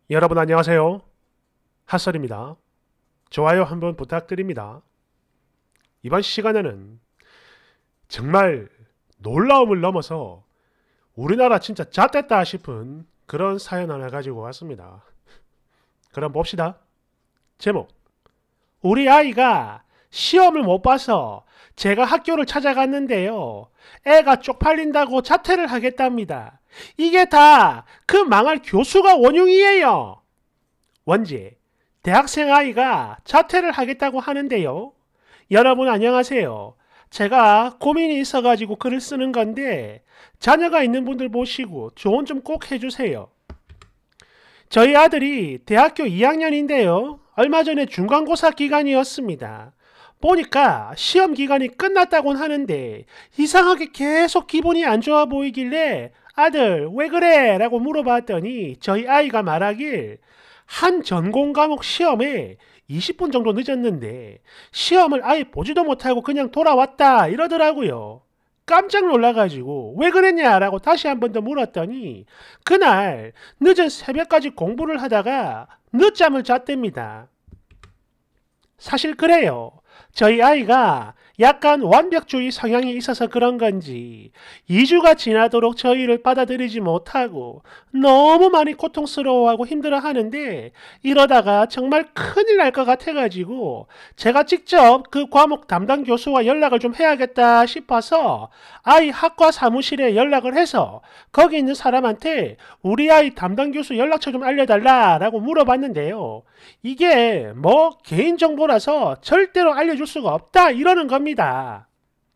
여러분 안녕하세요. 핫설입니다. 좋아요 한번 부탁드립니다. 이번 시간에는 정말 놀라움을 넘어서 우리나라 진짜 잣됐다 싶은 그런 사연 하나 가지고 왔습니다. 그럼 봅시다. 제목: 우리 아이가 시험을 못 봐서 제가 학교를 찾아갔는데요. 애가 쪽팔린다고 자퇴를 하겠답니다. 이게 다 그 망할 교수가 원흉이에요. 원제: 대학생 아이가 자퇴를 하겠다고 하는데요. 여러분 안녕하세요. 제가 고민이 있어가지고 글을 쓰는 건데 자녀가 있는 분들 보시고 조언 좀 꼭 해주세요. 저희 아들이 대학교 2학년인데요. 얼마 전에 중간고사 기간이었습니다. 보니까 시험 기간이 끝났다곤 하는데 이상하게 계속 기분이 안 좋아 보이길래 아들 왜 그래? 라고 물어봤더니 저희 아이가 말하길 한 전공 과목 시험에 20분 정도 늦었는데 시험을 아예 보지도 못하고 그냥 돌아왔다 이러더라고요. 깜짝 놀라가지고 왜 그랬냐라고 다시 한 번 더 물었더니 그날 늦은 새벽까지 공부를 하다가 늦잠을 잤답니다. 사실 그래요. 저희 아이가 약간 완벽주의 성향이 있어서 그런 건지 2주가 지나도록 저희를 받아들이지 못하고 너무 많이 고통스러워하고 힘들어 하는데 이러다가 정말 큰일 날 것 같아가지고 제가 직접 그 과목 담당 교수와 연락을 좀 해야겠다 싶어서 아이 학과 사무실에 연락을 해서 거기 있는 사람한테 우리 아이 담당 교수 연락처 좀 알려달라라고 물어봤는데요. 이게 뭐 개인정보라서 절대로 알려줄 수가 없다 이러는 겁니다.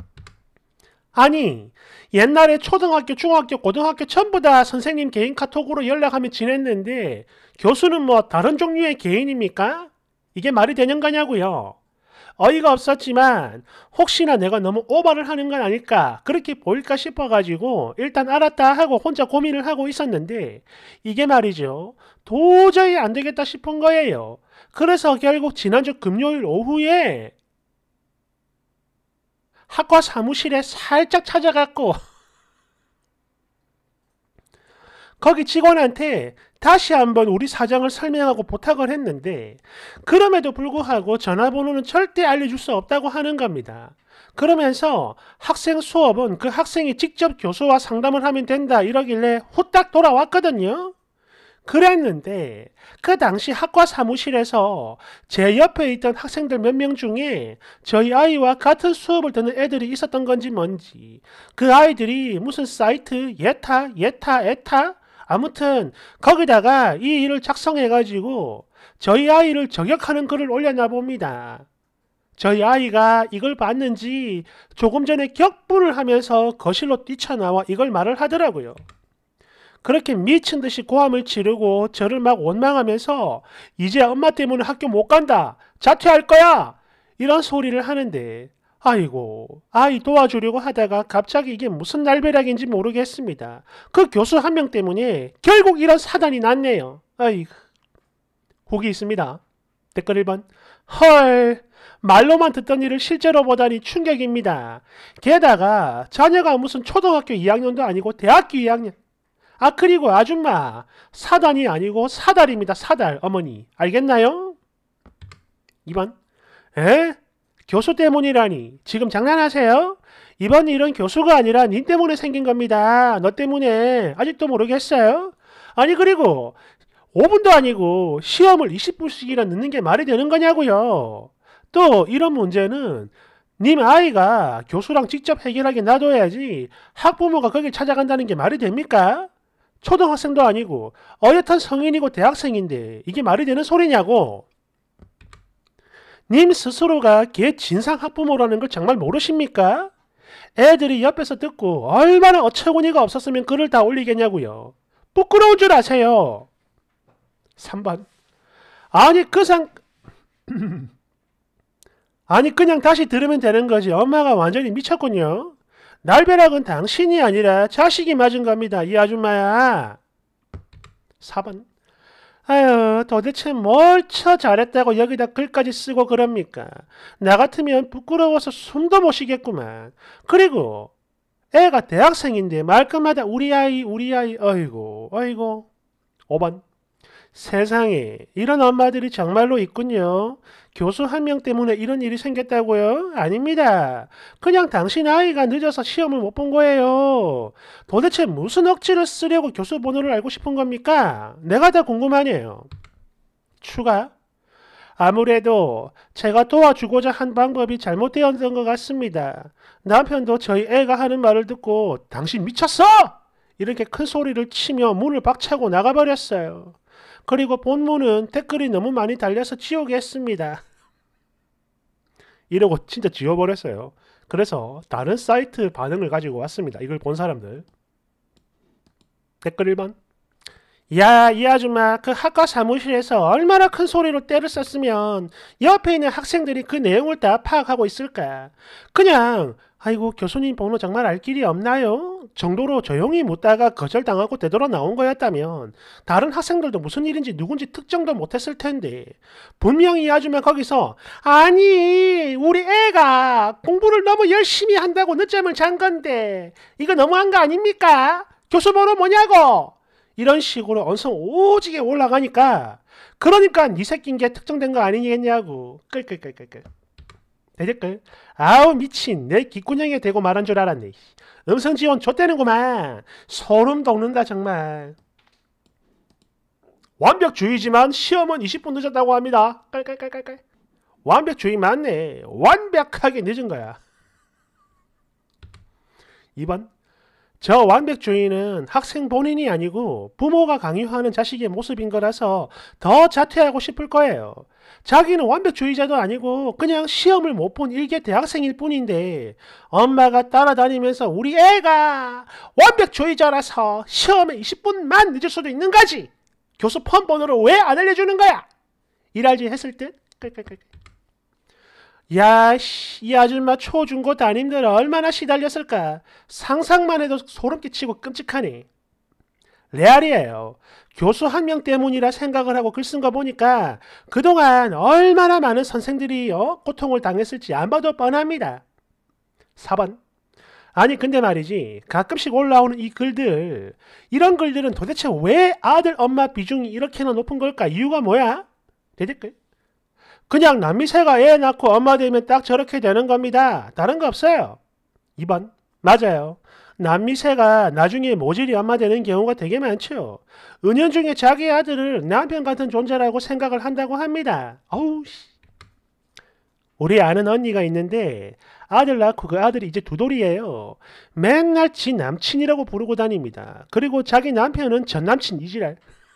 아니, 옛날에 초등학교, 중학교, 고등학교 전부 다 선생님 개인 카톡으로 연락하며 지냈는데 교수는 뭐 다른 종류의 개인입니까? 이게 말이 되는 거냐고요. 어이가 없었지만 혹시나 내가 너무 오버를 하는 건 아닐까 그렇게 보일까 싶어가지고 일단 알았다 하고 혼자 고민을 하고 있었는데 이게 말이죠. 도저히 안 되겠다 싶은 거예요. 그래서 결국 지난주 금요일 오후에 학과 사무실에 살짝 찾아갔고 거기 직원한테 다시 한번 우리 사정을 설명하고 부탁을 했는데 그럼에도 불구하고 전화번호는 절대 알려줄 수 없다고 하는 겁니다. 그러면서 학생 수업은 그 학생이 직접 교수와 상담을 하면 된다 이러길래 후딱 돌아왔거든요. 그랬는데 그 당시 학과 사무실에서 제 옆에 있던 학생들 몇 명 중에 저희 아이와 같은 수업을 듣는 애들이 있었던 건지 뭔지 그 아이들이 무슨 사이트 예타 예타 에타 아무튼 거기다가 이 일을 작성해가지고 저희 아이를 저격하는 글을 올렸나 봅니다. 저희 아이가 이걸 봤는지 조금 전에 격분을 하면서 거실로 뛰쳐나와 이걸 말을 하더라고요. 그렇게 미친 듯이 고함을 지르고 저를 막 원망하면서 이제 엄마 때문에 학교 못 간다. 자퇴할 거야. 이런 소리를 하는데 아이고 아이 도와주려고 하다가 갑자기 이게 무슨 날벼락인지 모르겠습니다. 그 교수 한 명 때문에 결국 이런 사단이 났네요. 아이고. 후기 있습니다. 댓글 1번. 헐, 말로만 듣던 일을 실제로 보다니 충격입니다. 게다가 자녀가 무슨 초등학교 2학년도 아니고 대학교 2학년. 아, 그리고 아줌마, 사단이 아니고 사달입니다. 사달, 어머니. 알겠나요? 2번. 에? 교수 때문이라니. 지금 장난하세요? 이번 일은 교수가 아니라 닌 때문에 생긴 겁니다. 너 때문에. 아직도 모르겠어요? 아니, 그리고 5분도 아니고 시험을 20분씩이나 늦는 게 말이 되는 거냐고요. 또 이런 문제는 님 아이가 교수랑 직접 해결하게 놔둬야지 학부모가 거길 찾아간다는 게 말이 됩니까? 초등학생도 아니고 어엿한 성인이고 대학생인데 이게 말이 되는 소리냐고. 님 스스로가 걔 진상 학부모라는 걸 정말 모르십니까? 애들이 옆에서 듣고 얼마나 어처구니가 없었으면 글을 다 올리겠냐고요. 부끄러운 줄 아세요. 3번. 아니 아니 그냥 다시 들으면 되는 거지. 엄마가 완전히 미쳤군요. 날벼락은 당신이 아니라 자식이 맞은 겁니다. 이 아줌마야. 4번. 아유, 도대체 뭘 잘했다고 여기다 글까지 쓰고 그럽니까? 나 같으면 부끄러워서 숨도 못 쉬겠구만. 그리고 애가 대학생인데 말끝마다 우리 아이, 우리 아이, 어이고, 어이고. 5번. 세상에 이런 엄마들이 정말로 있군요. 교수 한 명 때문에 이런 일이 생겼다고요? 아닙니다. 그냥 당신 아이가 늦어서 시험을 못 본 거예요. 도대체 무슨 억지를 쓰려고 교수 번호를 알고 싶은 겁니까? 내가 다 궁금하네요. 추가? 아무래도 제가 도와주고자 한 방법이 잘못되었던 것 같습니다. 남편도 저희 애가 하는 말을 듣고 당신 미쳤어! 이렇게 큰 소리를 치며 문을 박차고 나가버렸어요. 그리고 본문은 댓글이 너무 많이 달려서 지우겠습니다. 이러고 진짜 지워버렸어요. 그래서 다른 사이트 반응을 가지고 왔습니다. 이걸 본 사람들. 댓글 1번. 야, 이 아줌마 그 학과 사무실에서 얼마나 큰 소리로 때를 썼으면 옆에 있는 학생들이 그 내용을 다 파악하고 있을까? 그냥 아이고 교수님 번호 정말 알 길이 없나요? 정도로 조용히 묻다가 거절당하고 되돌아 나온 거였다면 다른 학생들도 무슨 일인지 누군지 특정도 못했을 텐데 분명히 이 아줌마 거기서 아니 우리 애가 공부를 너무 열심히 한다고 늦잠을 잔 건데 이거 너무한 거 아닙니까? 교수 번호 뭐냐고? 이런 식으로 언성 오지게 올라가니까 그러니까 니 새끼인 게 특정된 거 아니겠냐고. 끌끌끌끌끌. 대댓글. 아우 미친 내 귓구녕에 대고 말한 줄 알았네. 음성지원 좆대는구만. 소름 돋는다 정말. 완벽주의지만 시험은 20분 늦었다고 합니다. 깔깔깔깔깔. 완벽주의 맞네. 완벽하게 늦은 거야. 2번. 저 완벽주의는 학생 본인이 아니고 부모가 강요하는 자식의 모습인 거라서 더 자퇴하고 싶을 거예요. 자기는 완벽주의자도 아니고 그냥 시험을 못 본 일개 대학생일 뿐인데 엄마가 따라다니면서 우리 애가 완벽주의자라서 시험에 20분만 늦을 수도 있는 거지. 교수 폰 번호를 왜 안 알려주는 거야? 일할지 했을 듯. 야, 이 아줌마 초중고 담임들 얼마나 시달렸을까. 상상만 해도 소름 끼치고 끔찍하네. 레알이에요. 교수 한 명 때문이라 생각을 하고 글 쓴 거 보니까 그동안 얼마나 많은 선생들이 고통을 당했을지 안 봐도 뻔합니다. 4번. 아니 근데 말이지 가끔씩 올라오는 이 글들 이런 글들은 도대체 왜 아들 엄마 비중이 이렇게나 높은 걸까? 이유가 뭐야? 대댓글. 그냥 남미새가 애 낳고 엄마 되면 딱 저렇게 되는 겁니다. 다른 거 없어요. 2번. 맞아요. 남미새가 나중에 모질이 엄마 되는 경우가 되게 많죠. 은연중에 자기 아들을 남편 같은 존재라고 생각을 한다고 합니다. 어우 씨. 우리 아는 언니가 있는데 아들 낳고 그 아들이 이제 두돌이에요. 맨날 지 남친이라고 부르고 다닙니다. 그리고 자기 남편은 전 남친 이지랄.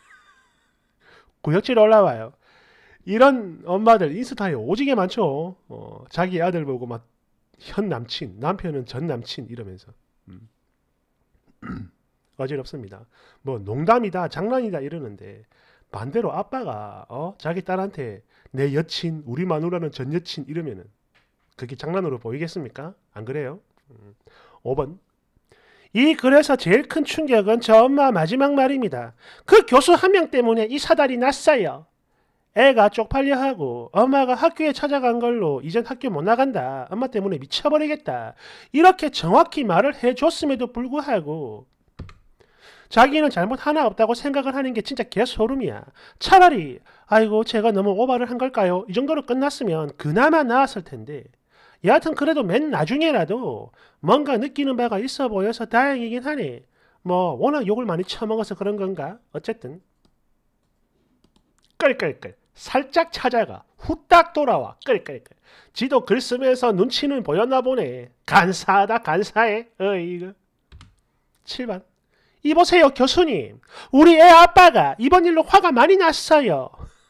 구역질 올라와요. 이런 엄마들 인스타에 오지게 많죠. 자기 아들 보고 막 현 남친, 남편은 전 남친 이러면서 어지럽습니다. 뭐 농담이다, 장난이다 이러는데 반대로 아빠가 자기 딸한테 내 여친, 우리 마누라는 전 여친 이러면은 그게 장난으로 보이겠습니까? 안 그래요? 5번. 이 글에서 제일 큰 충격은 저 엄마 마지막 말입니다. 그 교수 한 명 때문에 이 사달이 났어요. 애가 쪽팔려 하고 엄마가 학교에 찾아간 걸로 이젠 학교 못 나간다. 엄마 때문에 미쳐버리겠다. 이렇게 정확히 말을 해줬음에도 불구하고 자기는 잘못 하나 없다고 생각을 하는 게 진짜 개소름이야. 차라리 아이고 제가 너무 오바를 한 걸까요? 이 정도로 끝났으면 그나마 나았을 텐데 여하튼 그래도 맨 나중에라도 뭔가 느끼는 바가 있어 보여서 다행이긴 하네. 뭐 워낙 욕을 많이 처먹어서 그런 건가? 어쨌든 끌끌끌 살짝 찾아가 후딱 돌아와 끌끌끌 지도 글 쓰면서 눈치는 보였나 보네. 간사하다 간사해. 이거 7번. 이보세요 교수님. 우리 애 아빠가 이번 일로 화가 많이 났어요.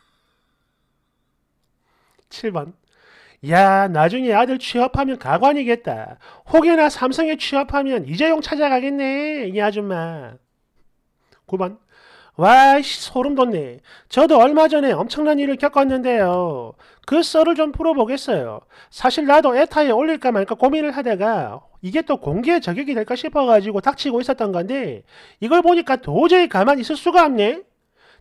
7번. 야 나중에 아들 취업하면 가관이겠다. 혹여나 삼성에 취업하면 이재용 찾아가겠네 이 아줌마. 9번. 와 소름 돋네. 저도 얼마 전에 엄청난 일을 겪었는데요. 그 썰을 좀 풀어보겠어요. 사실 나도 에타에 올릴까 말까 고민을 하다가 이게 또 공개 저격이 될까 싶어가지고 닥치고 있었던 건데 이걸 보니까 도저히 가만히 있을 수가 없네.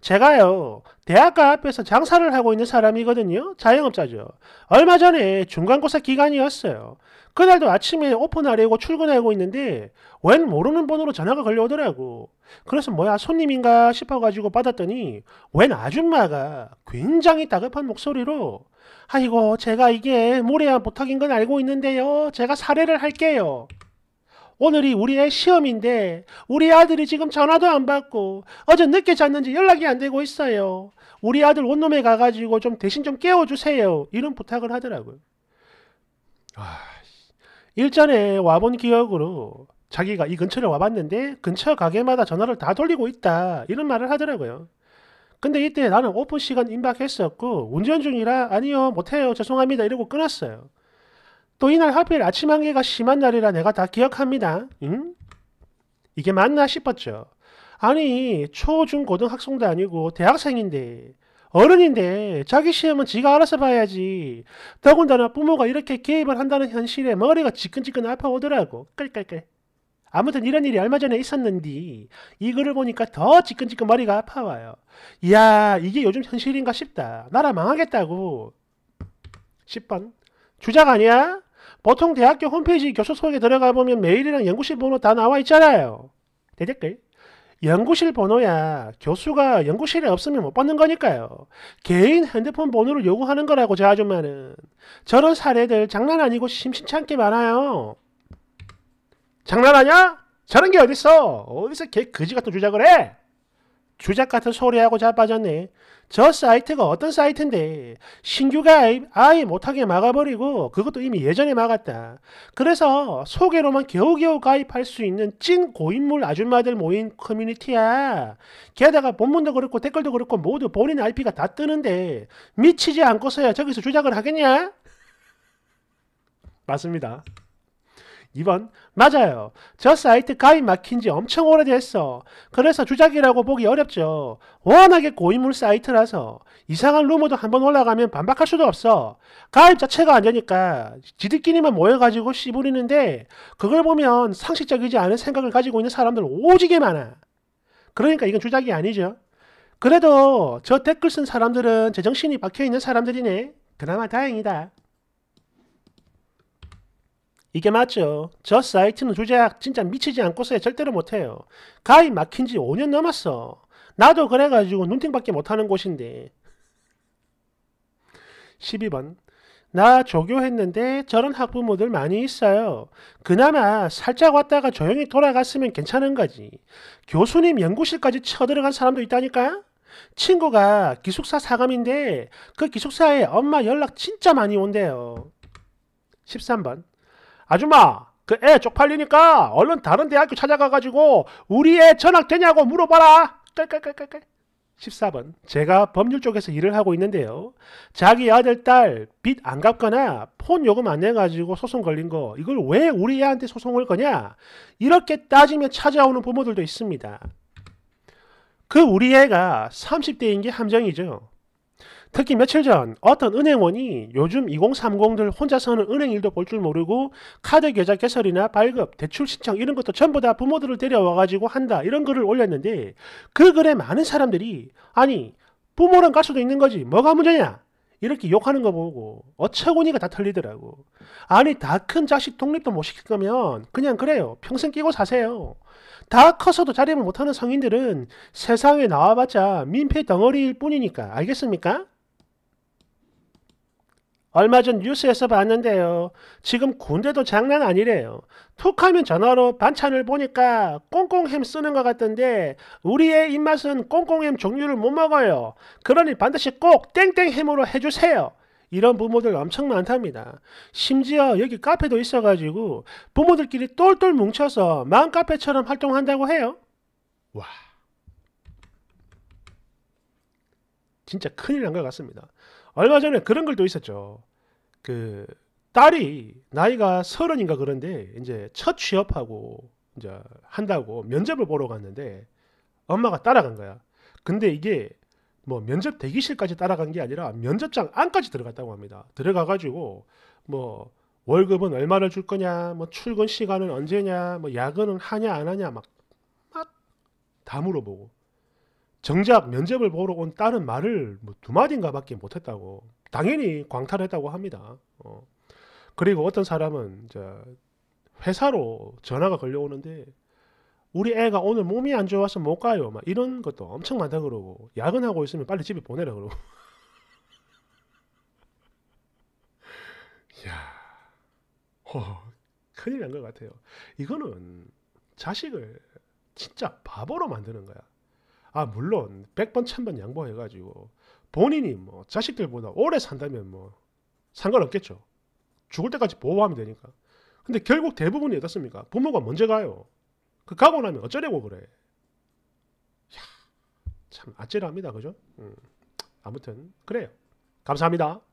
제가요, 대학가 앞에서 장사를 하고 있는 사람이거든요. 자영업자죠. 얼마 전에 중간고사 기간이었어요. 그날도 아침에 오픈하려고 출근하고 있는데 웬 모르는 번호로 전화가 걸려오더라고. 그래서 뭐야 손님인가 싶어가지고 받았더니 웬 아줌마가 굉장히 다급한 목소리로 아이고 제가 이게 무례한 부탁인 건 알고 있는데요. 제가 사례를 할게요. 오늘이 우리 애 시험인데 우리 아들이 지금 전화도 안 받고 어제 늦게 잤는지 연락이 안 되고 있어요. 우리 아들 원룸에 가가지고 좀 대신 좀 깨워주세요. 이런 부탁을 하더라고요. 아, 일전에 와본 기억으로 자기가 이 근처를 와봤는데 근처 가게마다 전화를 다 돌리고 있다. 이런 말을 하더라고요. 근데 이때 나는 오픈 시간 임박했었고 운전 중이라 아니요 못해요 죄송합니다 이러고 끊었어요. 또 이날 하필 아침 한개가 심한 날이라 내가 다 기억합니다. 응? 이게 맞나 싶었죠. 아니 초, 중, 고등 학생도 아니고 대학생인데 어른인데 자기 시험은 지가 알아서 봐야지. 더군다나 부모가 이렇게 개입을 한다는 현실에 머리가 지끈지끈 아파오더라고. 끌끌끌. 아무튼 이런 일이 얼마 전에 있었는데 이 글을 보니까 더 지끈지끈 머리가 아파와요. 이야 이게 요즘 현실인가 싶다. 나라 망하겠다고. 10번 주작 아니야? 보통 대학교 홈페이지 교수 소개 들어가 보면 메일이랑 연구실 번호 다 나와 있잖아요. 대댓글. 연구실 번호야. 교수가 연구실에 없으면 못 받는 거니까요. 개인 핸드폰 번호를 요구하는 거라고 저 아줌마는. 저런 사례들 장난 아니고 심심치 않게 많아요. 장난하냐? 저런 게 어딨어? 어디서 개 거지 같은 주작을 해? 주작 같은 소리하고 자빠졌네. 저 사이트가 어떤 사이트인데 신규 가입 아예 못하게 막아버리고 그것도 이미 예전에 막았다. 그래서 소개로만 겨우겨우 가입할 수 있는 찐 고인물 아줌마들 모인 커뮤니티야. 게다가 본문도 그렇고 댓글도 그렇고 모두 본인 IP가 다 뜨는데 미치지 않고서야 저기서 주작을 하겠냐? 맞습니다. 2번 맞아요. 저 사이트 가입 막힌 지 엄청 오래됐어. 그래서 주작이라고 보기 어렵죠. 워낙에 고인물 사이트라서 이상한 루머도 한번 올라가면 반박할 수도 없어. 가입 자체가 안 되니까 지들끼리만 모여가지고 씨부리는데 그걸 보면 상식적이지 않은 생각을 가지고 있는 사람들 오지게 많아. 그러니까 이건 주작이 아니죠. 그래도 저 댓글 쓴 사람들은 제정신이 박혀있는 사람들이네. 그나마 다행이다. 이게 맞죠. 저 사이트는 주작 진짜 미치지 않고서야 절대로 못해요. 가입 막힌 지 5년 넘었어. 나도 그래가지고 눈팅밖에 못하는 곳인데. 12번. 나 조교했는데 저런 학부모들 많이 있어요. 그나마 살짝 왔다가 조용히 돌아갔으면 괜찮은 거지. 교수님 연구실까지 쳐들어간 사람도 있다니까? 친구가 기숙사 사감인데 그 기숙사에 엄마 연락 진짜 많이 온대요. 13번. 아줌마, 그 애 쪽팔리니까 얼른 다른 대학교 찾아가가지고 우리 애 전학 되냐고 물어봐라. 깔깔깔깔깔. 14번. 제가 법률 쪽에서 일을 하고 있는데요. 자기 아들, 딸 빚 안 갚거나 폰 요금 안 내가지고 소송 걸린 거 이걸 왜 우리 애한테 소송을 거냐? 이렇게 따지며 찾아오는 부모들도 있습니다. 그 우리 애가 30대인 게 함정이죠. 특히 며칠 전 어떤 은행원이 요즘 2030들 혼자서는 은행 일도 볼 줄 모르고 카드 계좌 개설이나 발급, 대출 신청 이런 것도 전부 다 부모들을 데려와가지고 한다 이런 글을 올렸는데 그 글에 많은 사람들이 아니 부모랑 갈 수도 있는 거지 뭐가 문제냐 이렇게 욕하는 거 보고 어처구니가 다 틀리더라고. 아니 다 큰 자식 독립도 못 시킬 거면 그냥 그래요 평생 끼고 사세요. 다 커서도 자립을 못하는 성인들은 세상에 나와봤자 민폐 덩어리일 뿐이니까 알겠습니까? 얼마 전 뉴스에서 봤는데요. 지금 군대도 장난 아니래요. 툭하면 전화로 반찬을 보니까 꽁꽁햄 쓰는 것 같던데 우리의 입맛은 꽁꽁햄 종류를 못 먹어요. 그러니 반드시 꼭 땡땡햄으로 해주세요. 이런 부모들 엄청 많답니다. 심지어 여기 카페도 있어가지고 부모들끼리 똘똘 뭉쳐서 맘카페처럼 활동한다고 해요. 와, 진짜 큰일 난 것 같습니다. 얼마 전에 그런 글도 있었죠. 그 딸이 나이가 30인가 그런데 이제 첫 취업하고 이제 한다고 면접을 보러 갔는데 엄마가 따라간 거야. 근데 이게 뭐 면접 대기실까지 따라간 게 아니라 면접장 안까지 들어갔다고 합니다. 들어가가지고 뭐 월급은 얼마를 줄 거냐, 뭐 출근 시간은 언제냐, 뭐 야근은 하냐 안 하냐 막 다 물어보고 정작 면접을 보러 온 딸은 말을 뭐 두 마디인가밖에 못했다고. 당연히 광탈했다고 합니다. 그리고 어떤 사람은 이제 회사로 전화가 걸려오는데 우리 애가 오늘 몸이 안 좋아서 못 가요. 막 이런 것도 엄청 많다 그러고 야근하고 있으면 빨리 집에 보내라 그러고. 이야, 큰일 난 것 같아요. 이거는 자식을 진짜 바보로 만드는 거야. 아, 물론 100번 1000번 양보해가지고 본인이 뭐 자식들보다 오래 산다면 뭐 상관없겠죠. 죽을 때까지 보호하면 되니까. 근데 결국 대부분이 어떻습니까? 부모가 먼저 가요. 그 가고 나면 어쩌려고 그래. 참 아찔합니다. 그죠? 아무튼 그래요. 감사합니다.